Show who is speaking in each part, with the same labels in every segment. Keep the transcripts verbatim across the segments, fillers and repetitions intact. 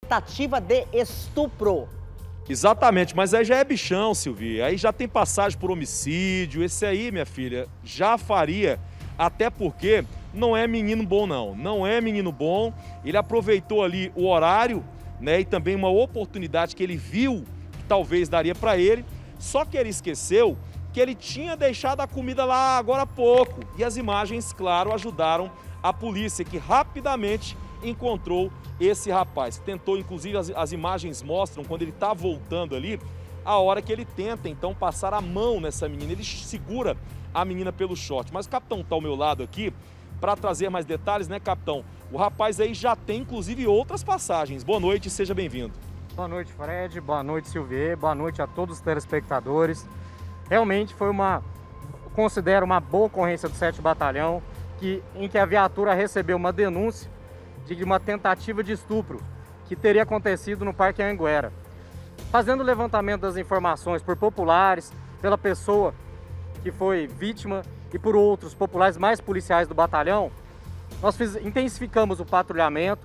Speaker 1: tentativa de estupro.
Speaker 2: Exatamente, mas aí já é bichão, Silvia. Aí já tem passagem por homicídio. Esse aí, minha filha, já faria, até porque não é menino bom, não. Não é menino bom. Ele aproveitou ali o horário, né, e também uma oportunidade que ele viu que talvez daria para ele. Só que ele esqueceu que ele tinha deixado a comida lá agora há pouco. E as imagens, claro, ajudaram a polícia, que rapidamente encontrou esse rapaz. Tentou, inclusive, as, as imagens mostram quando ele está voltando ali, a hora que ele tenta, então, passar a mão nessa menina. Ele segura a menina pelo short. Mas o capitão está ao meu lado aqui para trazer mais detalhes, né, capitão? O rapaz aí já tem, inclusive, outras passagens. Boa noite e seja bem-vindo.
Speaker 3: Boa noite, Fred. Boa noite, Silvia. Boa noite a todos os telespectadores. Realmente foi uma, considero uma boa ocorrência do sétimo Batalhão, que, em que a viatura recebeu uma denúncia de uma tentativa de estupro que teria acontecido no Parque Anhanguera. Fazendo o levantamento das informações por populares, pela pessoa que foi vítima e por outros populares mais policiais do batalhão, nós fiz, intensificamos o patrulhamento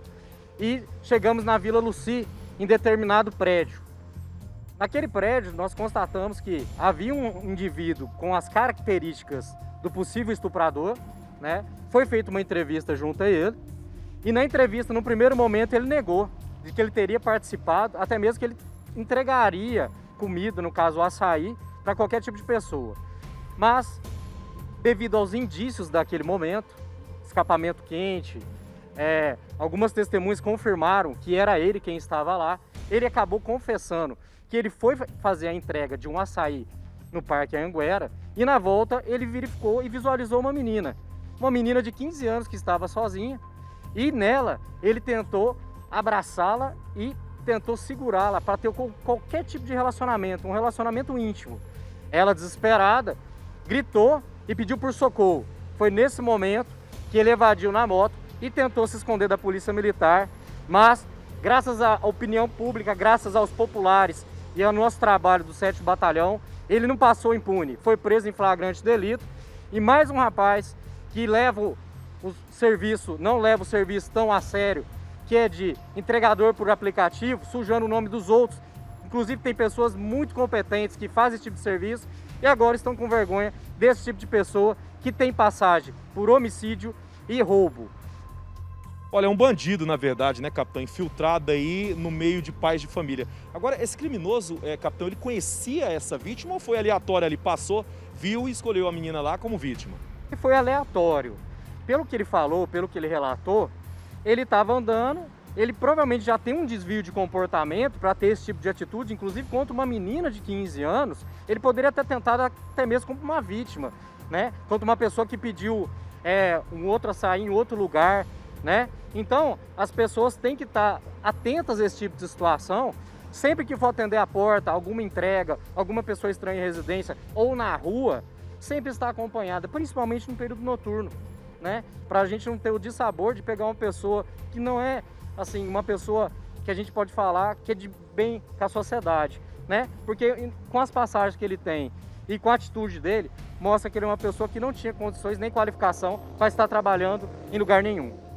Speaker 3: e chegamos na Vila Luci, em determinado prédio. Naquele prédio, nós constatamos que havia um indivíduo com as características do possível estuprador, né? Foi feita uma entrevista junto a ele, e na entrevista, no primeiro momento, ele negou de que ele teria participado, até mesmo que ele entregaria comida, no caso o açaí, para qualquer tipo de pessoa. Mas, devido aos indícios daquele momento, escapamento quente, é, algumas testemunhas confirmaram que era ele quem estava lá, ele acabou confessando que ele foi fazer a entrega de um açaí no Parque Anhanguera e na volta ele verificou e visualizou uma menina, uma menina de quinze anos que estava sozinha, e nela ele tentou abraçá-la e tentou segurá-la para ter qualquer tipo de relacionamento, um relacionamento íntimo. Ela, desesperada, gritou e pediu por socorro. Foi nesse momento que ele evadiu na moto e tentou se esconder da polícia militar, mas graças à opinião pública, graças aos populares e ao nosso trabalho do sétimo Batalhão, ele não passou impune, foi preso em flagrante delito. E mais um rapaz que leva o o serviço, não leva o serviço tão a sério, que é de entregador por aplicativo, sujando o nome dos outros. Inclusive tem pessoas muito competentes que fazem esse tipo de serviço e agora estão com vergonha desse tipo de pessoa que tem passagem por homicídio e roubo.
Speaker 2: Olha, é um bandido, na verdade, né, capitão? Infiltrado aí no meio de pais de família. Agora, esse criminoso, é, capitão, ele conhecia essa vítima ou foi aleatório ali? Passou, viu e escolheu a menina lá como vítima?
Speaker 3: E foi aleatório. Pelo que ele falou, pelo que ele relatou, ele estava andando, ele provavelmente já tem um desvio de comportamento para ter esse tipo de atitude, inclusive contra uma menina de quinze anos, ele poderia ter tentado até mesmo como uma vítima, né? Contra uma pessoa que pediu é, um outro açaí em outro lugar, né? Então, as pessoas têm que estar atentas a esse tipo de situação, sempre que for atender a porta, alguma entrega, alguma pessoa estranha em residência ou na rua, sempre estar acompanhada, principalmente no período noturno, né? Para a gente não ter o dissabor de pegar uma pessoa que não é, assim, uma pessoa que a gente pode falar que é de bem com a sociedade, né? Porque com as passagens que ele tem e com a atitude dele, mostra que ele é uma pessoa que não tinha condições nem qualificação para estar trabalhando em lugar nenhum.